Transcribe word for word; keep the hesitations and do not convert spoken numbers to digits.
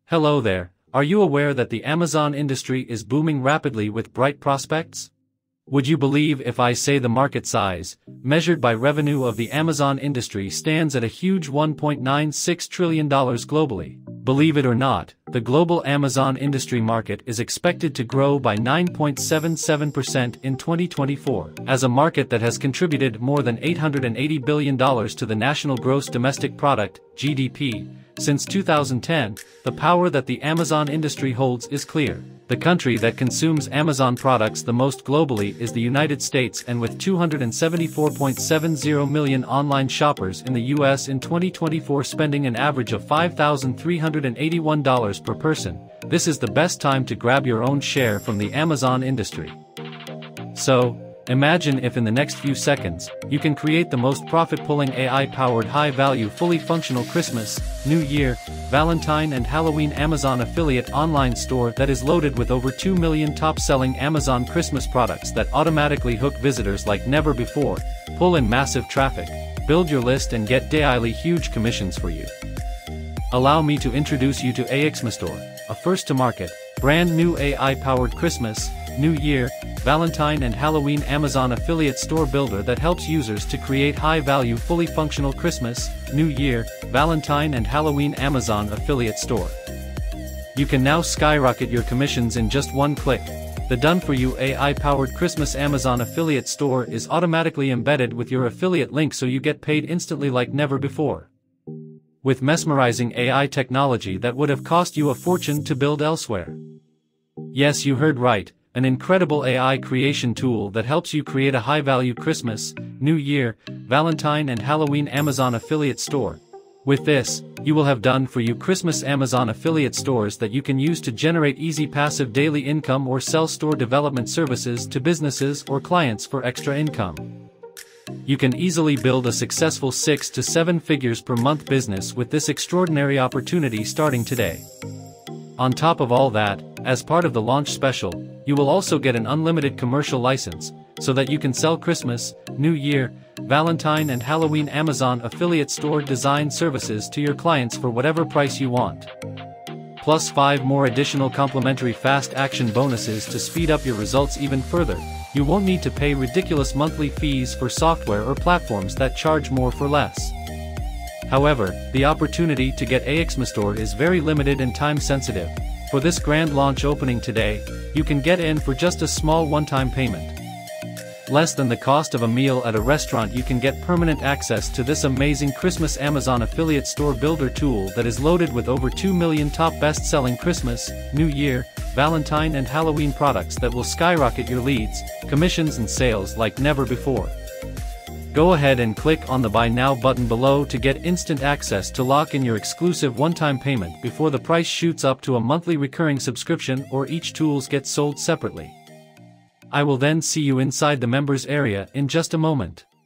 Hello there, are you aware that the Amazon industry is booming rapidly with bright prospects? Would you believe if I say the market size, measured by revenue of the Amazon industry stands at a huge one point nine six trillion dollars globally? Believe it or not, the global Amazon industry market is expected to grow by nine point seven seven percent in twenty twenty-four, as a market that has contributed more than eight hundred eighty billion dollars to the national gross domestic product, G D P. Since two thousand ten, the power that the Amazon industry holds is clear. The country that consumes Amazon products the most globally is the United States, and with two hundred seventy-four point seven zero million online shoppers in the U S in twenty twenty-four spending an average of five thousand three hundred eighty-one dollars per person, this is the best time to grab your own share from the Amazon industry. So, imagine if in the next few seconds, you can create the most profit-pulling A I-powered high-value fully functional Christmas, New Year, Valentine and Halloween Amazon affiliate online store that is loaded with over two million top-selling Amazon Christmas products that automatically hook visitors like never before, pull in massive traffic, build your list and get daily huge commissions for you. Allow me to introduce you to AXMaStore, a first-to-market, brand-new A I-powered Christmas, New Year, Valentine and Halloween Amazon affiliate store builder that helps users to create high-value fully functional Christmas, New Year, Valentine and Halloween Amazon affiliate store. You can now skyrocket your commissions in just one click. The done-for-you A I-powered Christmas Amazon affiliate store is automatically embedded with your affiliate link so you get paid instantly like never before. With mesmerizing A I technology that would have cost you a fortune to build elsewhere. Yes, you heard right. An incredible A I creation tool that helps you create a high-value Christmas, New Year, Valentine and Halloween Amazon affiliate store. With this, you will have done for you Christmas Amazon affiliate stores that you can use to generate easy passive daily income or sell store development services to businesses or clients for extra income. You can easily build a successful six to seven figures per month business with this extraordinary opportunity starting today. On top of all that, as part of the launch special, you will also get an unlimited commercial license, so that you can sell Christmas, New Year, Valentine and Halloween Amazon affiliate store design services to your clients for whatever price you want. Plus five more additional complimentary fast action bonuses to speed up your results even further. You won't need to pay ridiculous monthly fees for software or platforms that charge more for less. However, the opportunity to get AXMaStore is very limited and time-sensitive. For this grand launch opening today, you can get in for just a small one-time payment. Less than the cost of a meal at a restaurant. You can get permanent access to this amazing Christmas Amazon affiliate store builder tool that is loaded with over two million top best-selling Christmas, New Year, Valentine and Halloween products that will skyrocket your leads, commissions and sales like never before. Go ahead and click on the Buy Now button below to get instant access to lock in your exclusive one-time payment before the price shoots up to a monthly recurring subscription or each tools gets sold separately. I will then see you inside the members area in just a moment.